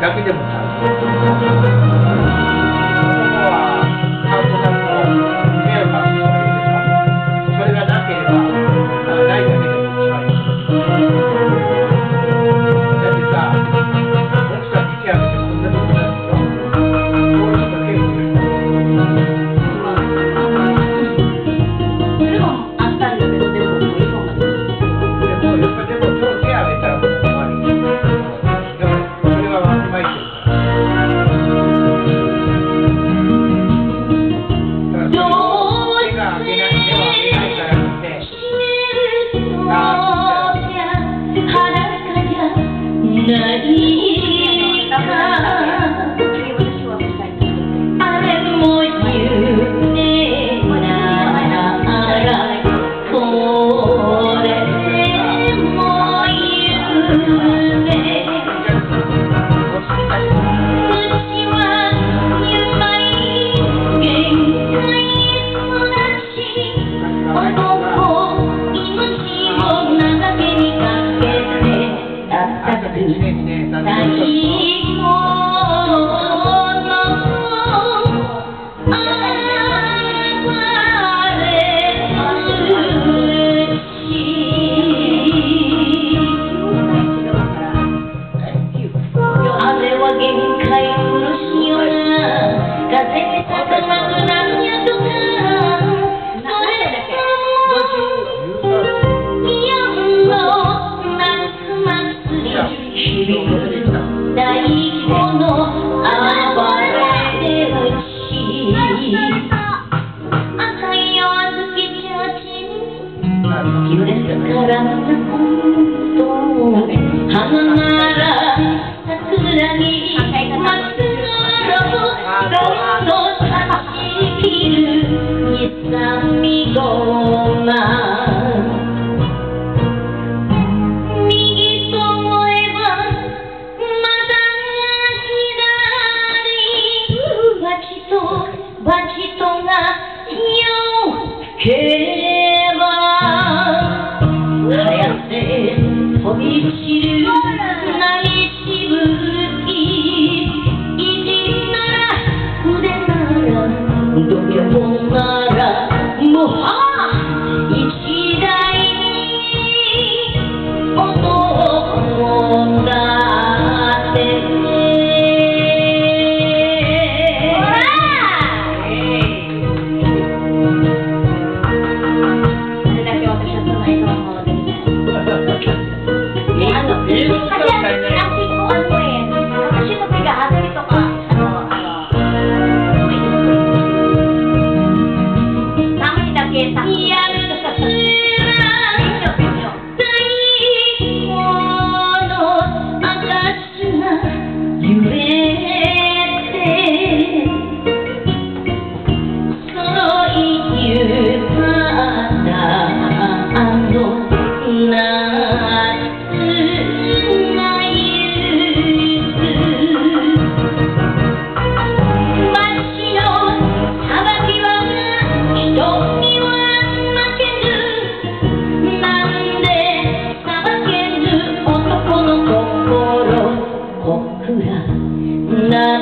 だけでもちゃう。ここはカウントさんの迷惑な人がいるでしょ。それがなければないだけでも違います。だってさ、奥さんに手挙げてこんなとこなんでしょ。こういうこと結構いるんだ。 それもあったんだけど、でもいいもんだ。 でもやっぱりでも手を挙げたらもう終わり。でもそれはわきまえてるから。だから手が挙げないからってな